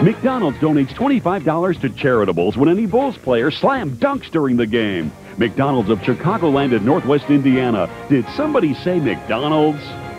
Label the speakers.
Speaker 1: McDonald's donates $25 to charitables when any Bulls player slam dunks during the game. McDonald's of Chicagoland and Northwest Indiana. Did somebody say McDonald's?